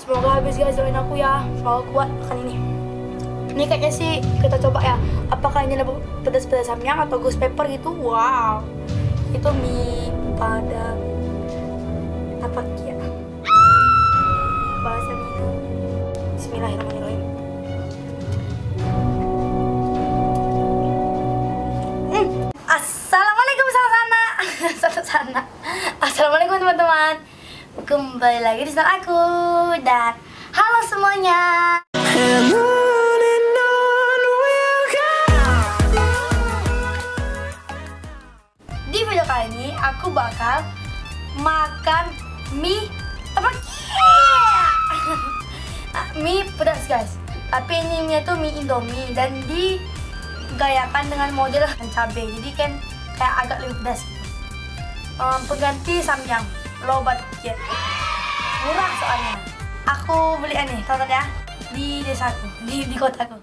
Semoga habis guys, doain aku ya. Semoga kuat makan ini. Ini kayaknya sih kita coba ya. Apakah ini lebih pedas-pedas samyang atau ghost pepper gitu? Wow. Itu mie padang tapakia. Bahasa Minang. Bismillahirrahmanirrahim. Assalamualaikum sana. Assalamualaikum teman-teman. Kembali lagi di channel aku dan halo semuanya. Di video kali ini aku bakal makan mie tapakia. Mie pedas guys. Tapi ini mie itu mie Indomie dan digayakan dengan model cabai. Jadi kan kayak agak lebih pedas. Pengganti samyang, low budget, murah soalnya. Aku beli nih, tonton ya, di desaku, di kotaku.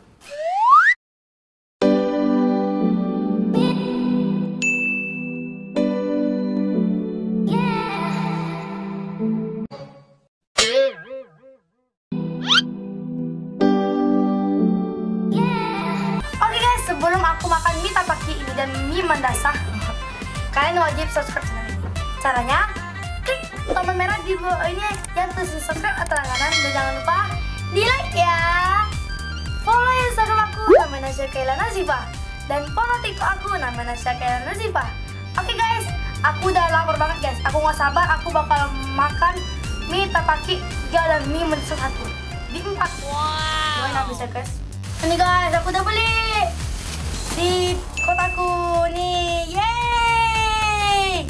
Oke guys, sebelum aku makan mie tapakia ini dan mie mandasa, kalian wajib subscribe channel ini. Caranya, klik tombol merah di bawah ini yang tulis subscribe atau langganan. Dan jangan lupa di like ya. Follow Instagram aku namanya Syakaila Nazifa. Dan follow TikTok aku namanya Syakaila Nazifa. Oke guys, aku udah lapar banget guys. Aku gak sabar, aku bakal makan mie tapakia dan mie mandasa satu di 4. Wow. Doain aku bisa guys. Ini guys, aku udah beli di kotaku nih. Yeay.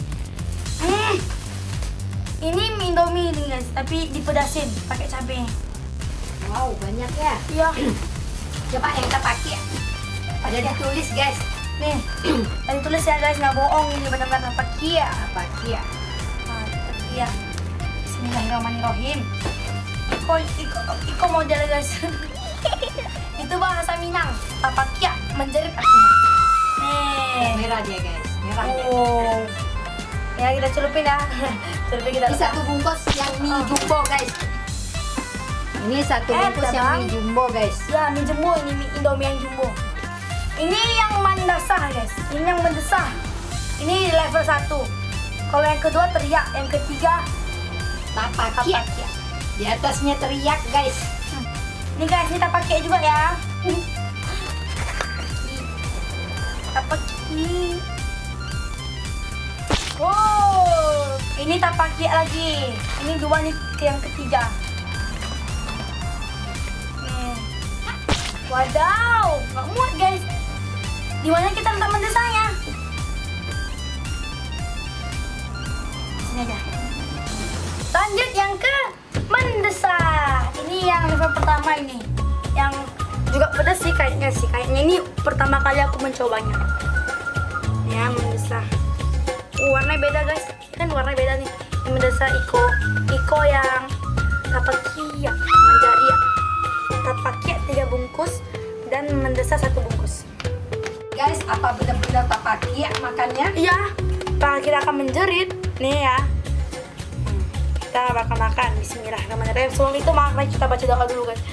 Ini mie Indomie nih guys, tapi dipedasin pakai cabai. Wow, banyak ya. Iya. Coba yang tapakia. Ada ditulis guys. Nih, tadi tulis ya guys, nggak bohong, ini benar-benar tapakia. Tapakia. Tapakia. Bismillahirrahmanirrahim. Iko model guys. Itu bahasa Minang. Tapakia menjerit artinya. Nih. Merah dia guys, merah dia. Oh. Ya kita celupin ya. Celupin kita. Ini satu bungkus yang mie jumbo guys. Ini satu bungkus yang mie jumbo guys. Ya, mie jumbo, ini mie Indomie yang jumbo. Ini yang mandasa guys. Ini yang mandasa. Ini level 1. Kalau yang kedua teriak, yang ketiga Tapakia. Di atasnya teriak guys. Ini guys, ini tapakia juga ya. Tapakia. Oh, ini tapakia lagi. Ini dua nih, yang ketiga. Nih. Wadaw, nggak muat guys. Di mana kita letak mendesanya? Sini aja. Lanjut yang ke mendesa. Ini yang level pertama ini. Yang juga pedas sih kayaknya sih. Kayaknya ini pertama kali aku mencobanya. Ya, mendesa. Warnanya beda guys. Kan warnanya beda nih. Yang mendesa Iko yang tapakia menjadi tapakia 3 bungkus dan mendesa 1 bungkus. Guys, apa benar-benar tapakia makannya? Iya, kita akan menjerit nih ya. Kita bakal makan. Bismillahirrahmanirrahim. Sebelum itu mari kita baca doa dulu guys.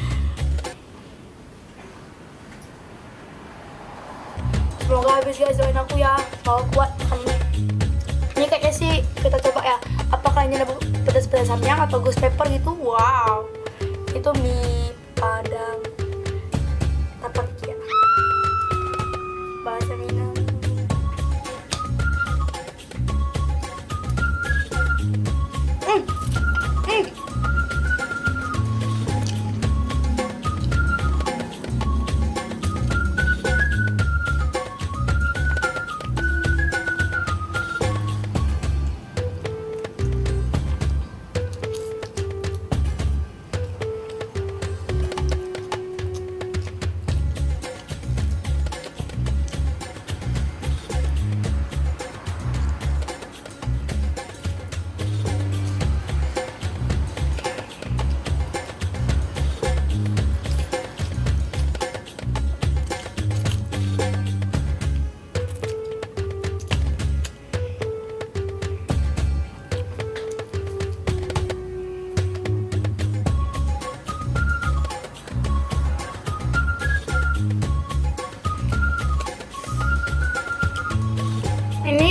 Semoga habis guys, doain aku ya. Semoga kuat makan ini. Ini kayaknya sih kita coba ya. Apakah ini lebih pedas-pedas samyang atau ghost pepper gitu? Wow. Itu mie padang tapakia. Bahasa Minang.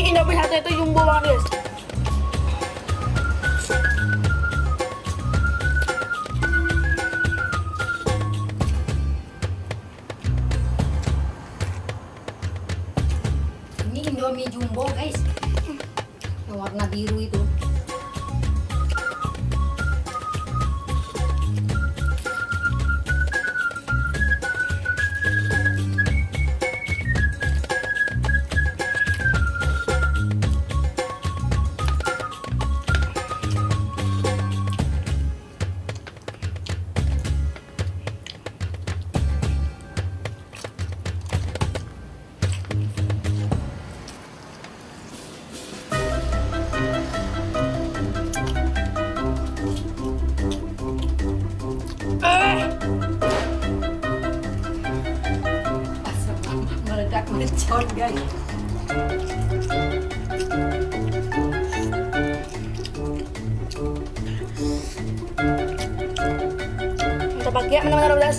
Ini Indomie satu itu jumbo banget guys. Ini Indomie jumbo guys. Yang warna biru itu. Meledak melecot guys. Kita pakai mana-mana belas.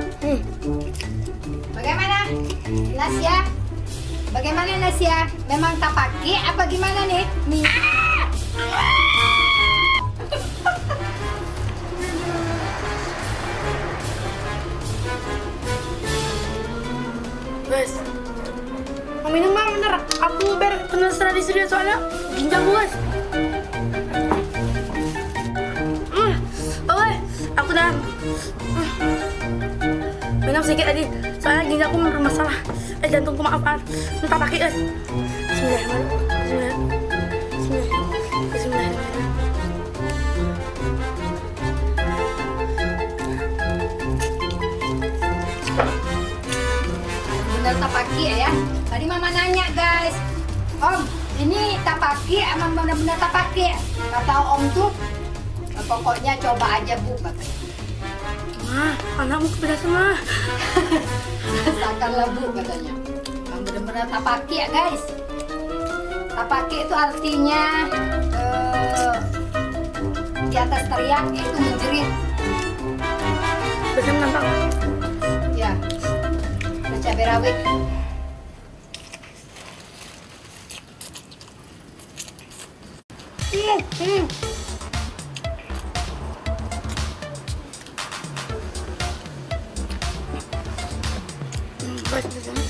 Bagaimana Nasya? Bagaimana Nasya? Memang tak pakai apa gimana nih? Nih. Guys, mau minum mah bentar. Aku penasaran di studio soalnya ginjal gue guys. Oke, aku udah minum sedikit tadi. Soalnya ginjalku bermasalah. Jantungku maafan. Minta pakai guys. Bismillahirrahmanirrahim. Bismillahirrahmanirrahim. Bener tapaki ya. Tadi mama nanya guys, Om, ini tapaki emang bener-bener tapaki? Kata Om tuh, pokoknya coba aja Bu katanya. Mah, anakmu kepedasan mah. Rasakanlah Bu katanya. Emang bener-bener tapaki ya guys. Tapaki itu artinya di atas teriak itu menjerit. Biasanya menantang. Ya, cabai rawit. Guys, biasanya.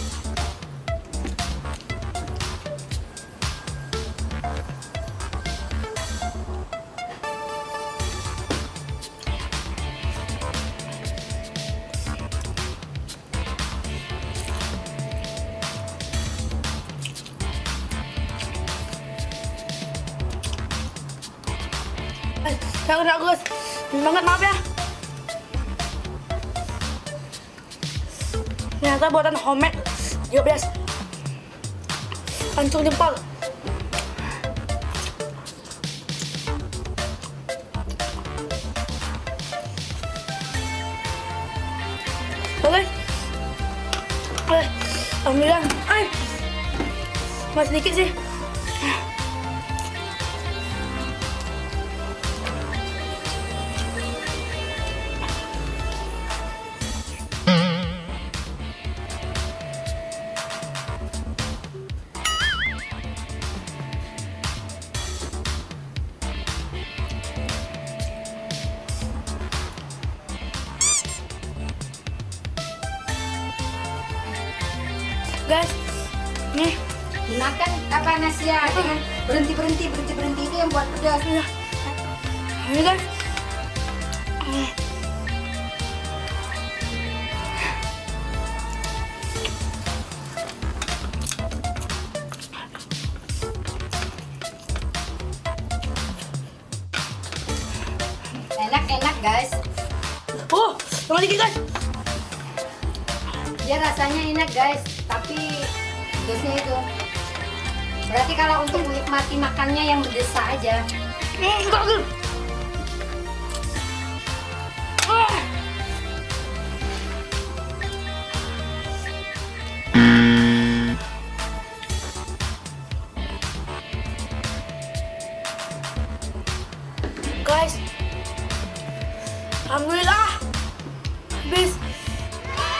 Saya udah guys, banget maaf ya. Ternyata buatan homemade 13. Langsung jempol. Oke. Alhamdulillah. Masih sedikit sih. Guys, nih Gunakan apa Nasya dengan berhenti itu yang buat pedas. ya. Ini guys. Enak guys. Tunggu dikit guys. Dia rasanya enak guys, tapi pedasnya itu. Berarti kalau untuk menikmati makannya yang mendesak aja. Enggak gitu. Guys, alhamdulillah habis.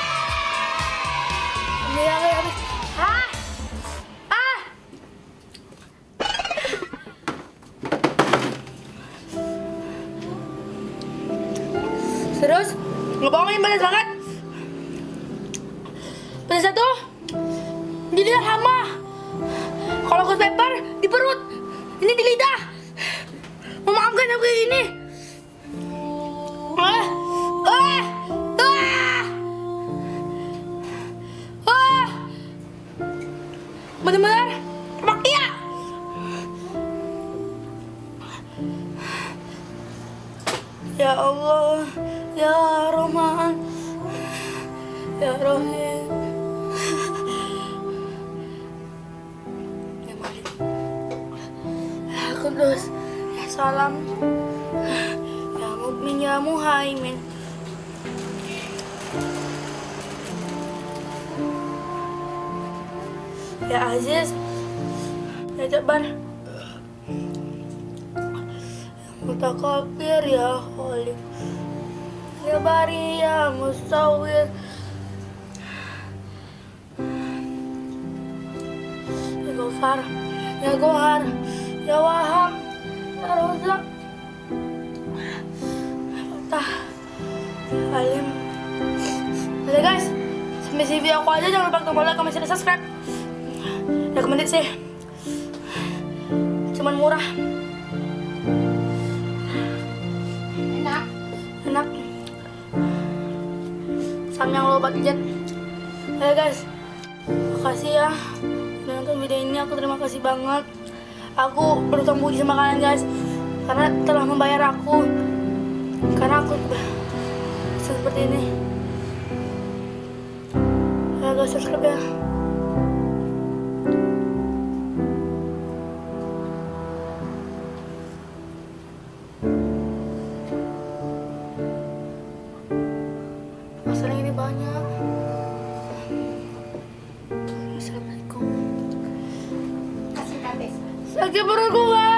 Alhamdulillah habis. Terus ngebohongin pedas banget. Pedas satu di lidah hama. Kalau ghost pepper di perut, ini di lidah. Memaafkan aku kayak gini. Bener-bener makia. Ya Allah, ya Rahman, ya Rahim. Ya Malik, ya Kudus, ya Salam, ya Mukmin, ya Muhaimin. Ya Aziz, ya Jabbar, ya Mutakabir, ya Khaliq, ya Bari, ya Mustawir, ya Ghaffar, ya Gohar, ya Wahab, ya Razak, ya Fatah, ya Alim. Oke guys, sampai sini video aku aja. Jangan lupa tombol like, comment, share, dan subscribe. Rekomendasi sih, cuman murah, enak, samyang low budget. Oke guys, makasih ya udah nonton video ini. Aku terima kasih banget. Aku berutang budi sama kalian guys, karena telah membayar aku, karena aku seperti ini. Ya guys, subscribe ya. Masalah ini banyak. Assalamualaikum. Kasih kabeh. Sakit perut gua.